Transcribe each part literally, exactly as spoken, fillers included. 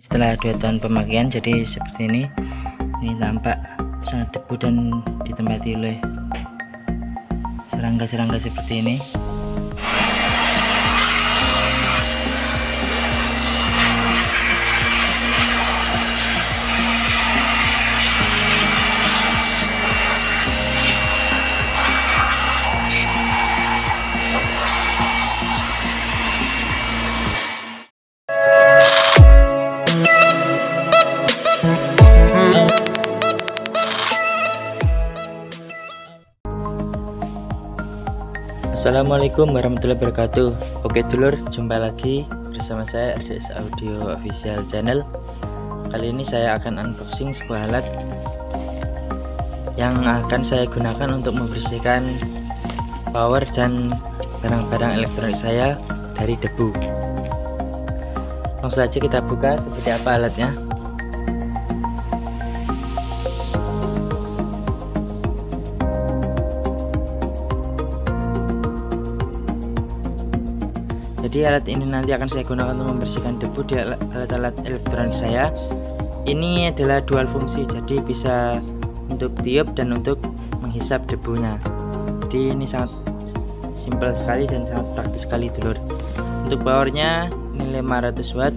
Setelah dua tahun pemakaian jadi seperti ini. Ini tampak sangat debu dan ditempati oleh serangga-serangga seperti ini. Assalamualaikum warahmatullahi wabarakatuh. Oke dulur, jumpa lagi bersama saya R D S Audio Official Channel. Kali ini saya akan unboxing sebuah alat yang akan saya gunakan untuk membersihkan power dan barang-barang elektronik saya dari debu. Langsung saja kita buka seperti apa alatnya. Jadi alat ini nanti akan saya gunakan untuk membersihkan debu di alat-alat elektronik saya. Ini adalah dual fungsi, jadi bisa untuk tiup dan untuk menghisap debunya. Jadi ini sangat simpel sekali dan sangat praktis sekali dulur. Untuk powernya ini lima ratus watt.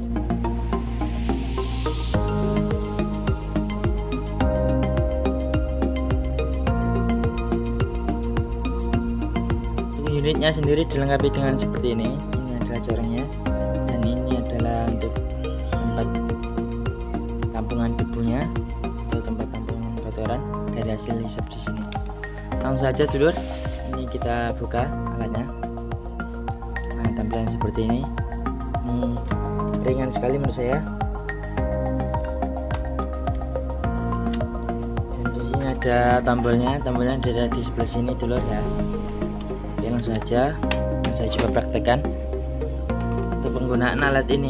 Untuk unitnya sendiri dilengkapi dengan seperti ini. Caranya, dan ini adalah untuk tempat tampungan debunya atau tempat tampungan kotoran dari hasil hisap di sini. Langsung saja dulur, ini kita buka alatnya. Nah, tampilan seperti ini. Ini ringan sekali menurut saya. Dan di sini ada tombolnya, tombolnya ada di sebelah sini dulur ya. Oke, langsung saja saya coba praktekkan untuk penggunaan alat ini.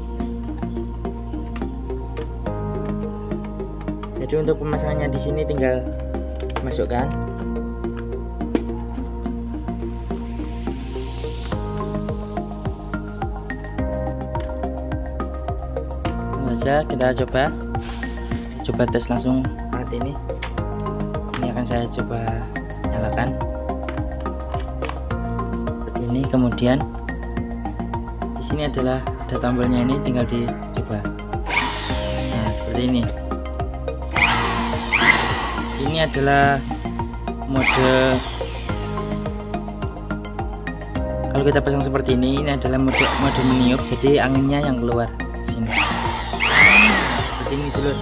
Jadi untuk pemasangannya di sini tinggal masukkan. Langsung saja kita coba coba tes langsung alat ini. Ini akan saya coba nyalakan seperti ini. Kemudian ini adalah ada tombolnya, ini tinggal dicoba. Nah, seperti ini. Ini adalah mode, kalau kita pasang seperti ini, ini adalah mode mode meniup, jadi anginnya yang keluar sini. Seperti ini dulur.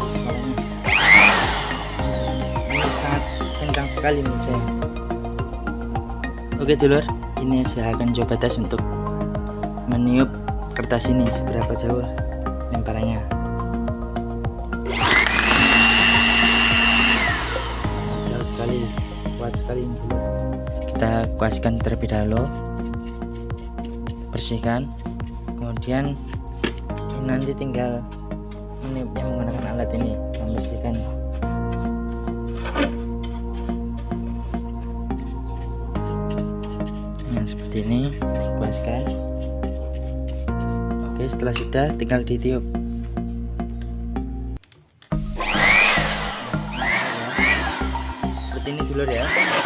Ini sangat kencang sekali menurut saya. Oke dulur, ini saya akan coba tes untuk meniup kertas ini seberapa jauh lemparannya. Jauh sekali, kuat sekali ini dulu. Kita kuaskan terlebih dahulu, bersihkan, kemudian ini nanti tinggal meniupnya menggunakan alat ini, membersihkan. Nah seperti ini, dikuaskan. Oke, setelah sudah tinggal ditiup. Seperti ini dulur ya.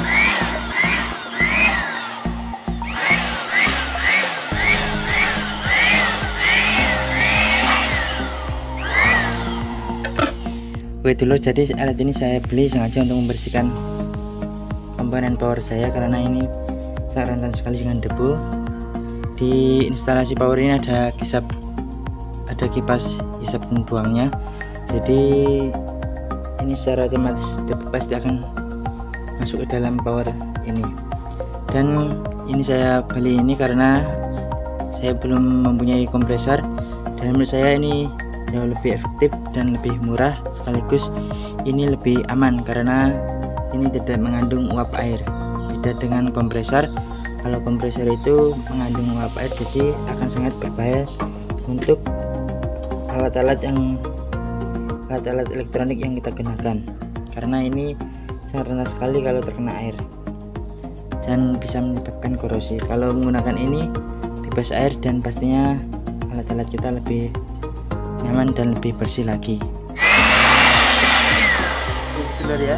Oke dulur, jadi alat ini saya beli sengaja untuk membersihkan komponen power saya karena ini sangat rentan sekali dengan debu. Di instalasi power ini ada kisap, ada kipas hisap dan buangnya, jadi ini secara otomatis debu pasti akan masuk ke dalam power ini. Dan ini saya beli ini karena saya belum mempunyai kompresor, dan menurut saya ini jauh lebih efektif dan lebih murah, sekaligus ini lebih aman karena ini tidak mengandung uap air, beda dengan kompresor. Kalau kompresor itu mengandung uap air, jadi akan sangat berbahaya untuk alat-alat yang alat-alat elektronik yang kita gunakan, karena ini sangat rentan sekali kalau terkena air dan bisa menyebabkan korosi. Kalau menggunakan ini bebas air dan pastinya alat-alat kita lebih nyaman dan lebih bersih lagi. Dulur ya.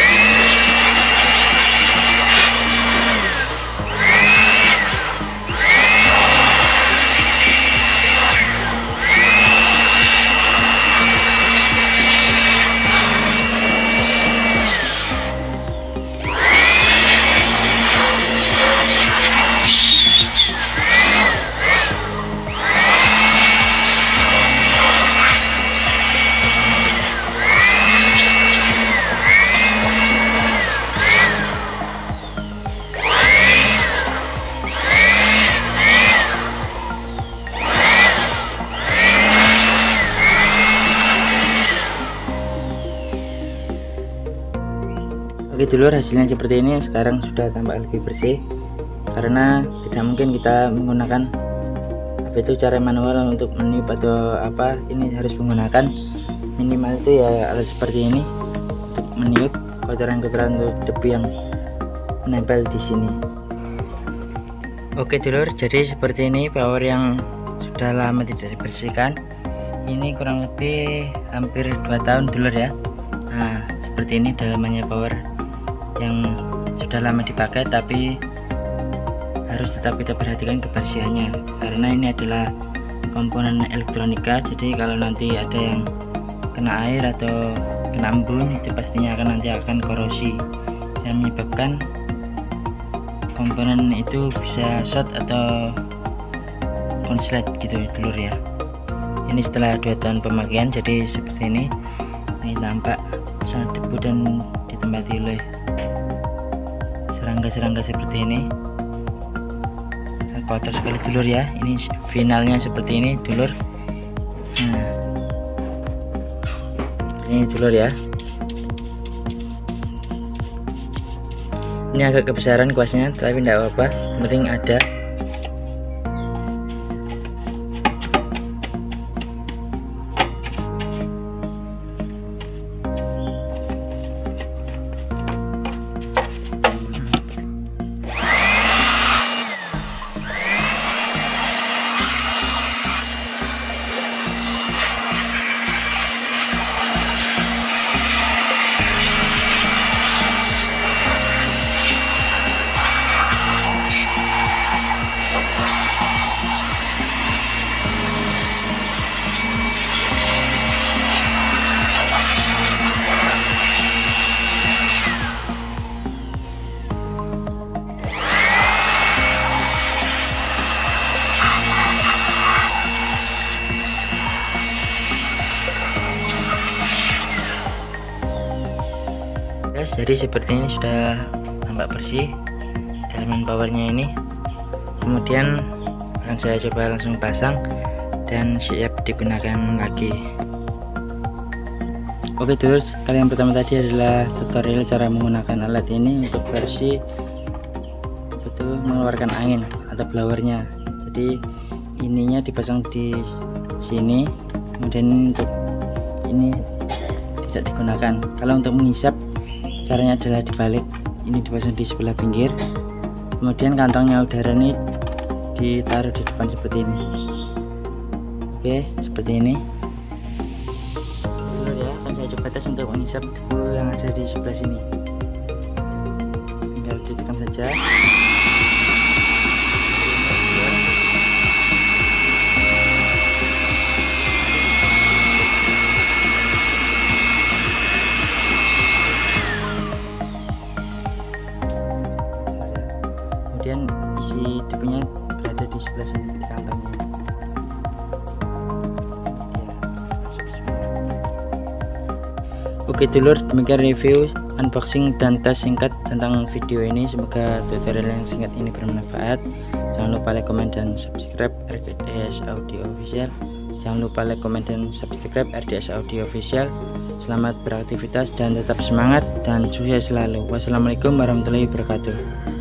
Oke dulur, hasilnya seperti ini. Sekarang sudah tampak lebih bersih karena tidak mungkin kita menggunakan apa itu cara manual untuk meniup atau apa. Ini harus menggunakan minimal itu ya alat seperti ini untuk meniup kotoran-kotoran untuk debu yang menempel di sini. Oke dulur, jadi seperti ini power yang sudah lama tidak dibersihkan. Ini kurang lebih hampir dua tahun dulur ya. Nah seperti ini dalamannya power yang sudah lama dipakai, tapi harus tetap kita perhatikan kebersihannya karena ini adalah komponen elektronika. Jadi kalau nanti ada yang kena air atau kena embun, itu pastinya akan nanti akan korosi dan menyebabkan komponen itu bisa short atau konslet gitu dulur ya. Ini setelah dua tahun pemakaian jadi seperti ini. Ini tampak sangat debu dan ditempati oleh serangga-serangga seperti ini. Kotor sekali dulur ya. Ini finalnya seperti ini dulur. Nah, ini dulur ya. Ini agak kebesaran kuasnya, tapi tidak apa-apa, penting ada. Jadi seperti ini sudah tampak bersih dalaman powernya ini. Kemudian akan saya coba langsung pasang dan siap digunakan lagi. Oke terus, kali yang pertama tadi adalah tutorial cara menggunakan alat ini untuk versi itu mengeluarkan angin atau blowernya. Jadi ininya dipasang di sini, kemudian untuk ini tidak digunakan. Kalau untuk menghisap caranya adalah dibalik, ini dipasang di sebelah pinggir, kemudian kantongnya udara ini ditaruh di depan seperti ini. Oke seperti ini dulu ya. Akan saya coba tes untuk menghisap debu yang ada di sebelah sini. Tinggal ditekan saja. Kemudian isi debunya berada di sebelah sini di kantongnya. Oke dulur, demikian review, unboxing dan tes singkat tentang video ini. Semoga tutorial yang singkat ini bermanfaat. Jangan lupa like, comment, dan subscribe R D S Audio Official. Jangan lupa like, comment, dan subscribe R D S Audio Official. Selamat beraktivitas dan tetap semangat dan sukses selalu. Wassalamualaikum warahmatullahi wabarakatuh.